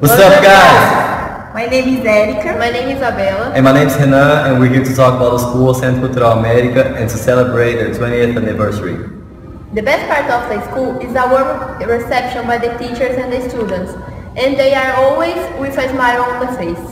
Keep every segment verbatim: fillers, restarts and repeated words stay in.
What's up, guys? My name is Erika. My name is Isabella. And my name is Renan, and we're here to talk about the school Centro Cultural América and to celebrate their twentieth anniversary. The best part of the school is a warm reception by the teachers and the students, and they are always with a smile on the face.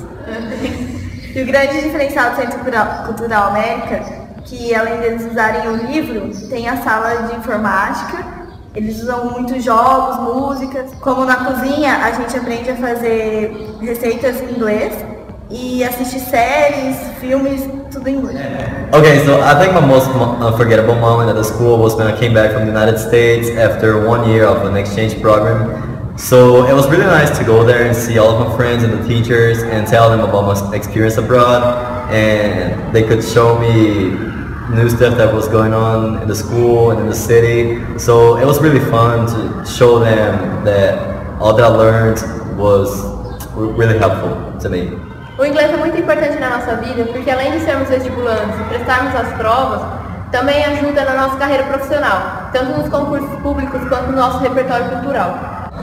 E o grande diferencial do Centro Cultural América, que além deles usarem o livro, tem a sala de informática. Eles usam muitos jogos, músicas. Como na cozinha, a gente aprende a fazer receitas em inglês e assistir séries, filmes, tudo em inglês. Okay, so I think my most unforgettable moment at the school was when I came back from the United States after one year of an exchange program. So it was really nice to go there and see all of my friends and the teachers and tell them about my experience abroad, and they could show me new stuff that was going on in the school and in the city. So it was really fun to show them that all that I learned was really helpful to me. O inglês é muito importante na nossa vida porque além de sermos vestibulantes e prestarmos as provas, também ajuda na nossa carreira profissional, tanto nos concursos públicos quanto no nosso repertório cultural.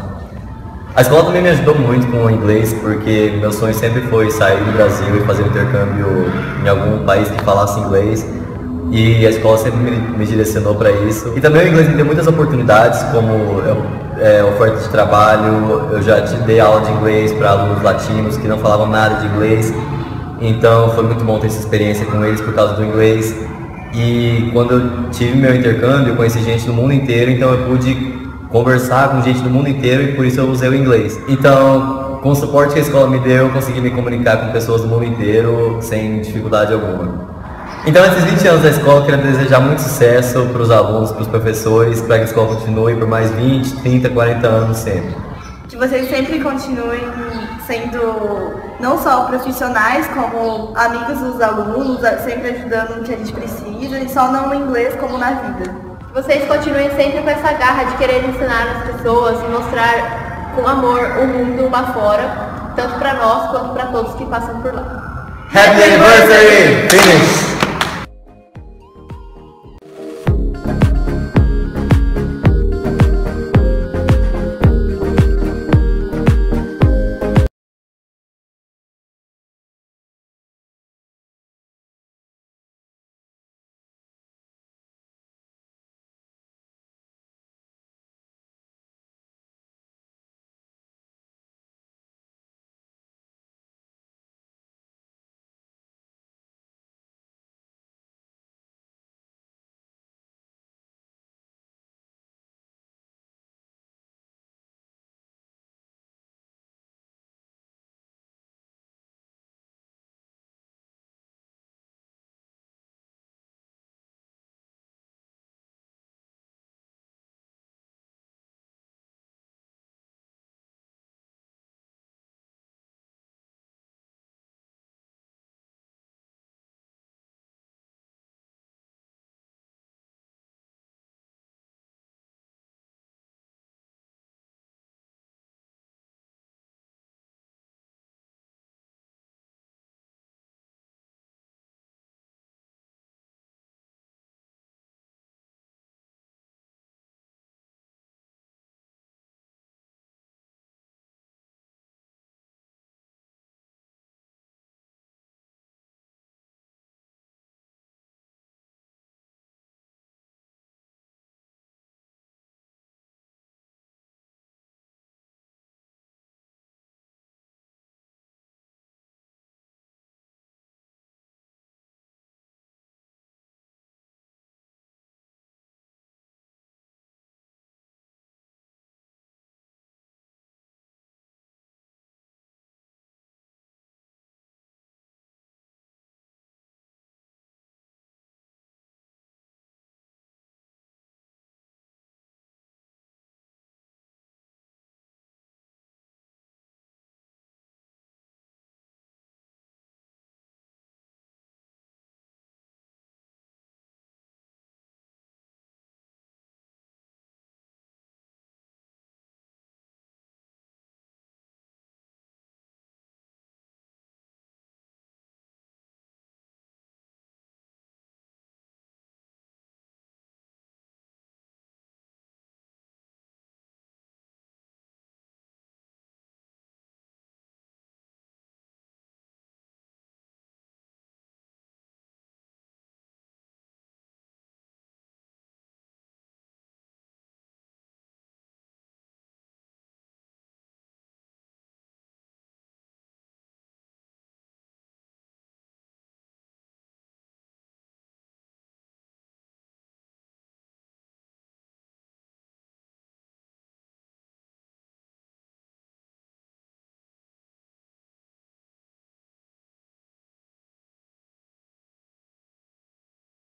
A escola também me ajudou muito com o inglês, porque meu sonho sempre foi sair do Brasil e fazer um intercâmbio em algum país que falasse inglês. E a escola sempre me, me direcionou para isso. E também o inglês me deu muitas oportunidades, como eu, é, oferta de trabalho. Eu já te dei aula de inglês para alunos latinos que não falavam nada de inglês. Então foi muito bom ter essa experiência com eles por causa do inglês. E quando eu tive meu intercâmbio, eu conheci gente do mundo inteiro, então eu pude conversar com gente do mundo inteiro e por isso eu usei o inglês. Então, com o suporte que a escola me deu, eu consegui me comunicar com pessoas do mundo inteiro sem dificuldade alguma. Então, nesses vinte anos da escola, eu quero desejar muito sucesso para os alunos, para os professores, para que a escola continue por mais vinte, trinta, quarenta anos sempre. Que vocês sempre continuem sendo não só profissionais, como amigos dos alunos, sempre ajudando no que a gente precisa, e só não no inglês como na vida. Que vocês continuem sempre com essa garra de querer ensinar as pessoas e mostrar com amor o mundo lá fora, tanto para nós quanto para todos que passam por lá. Happy anniversary! Finish!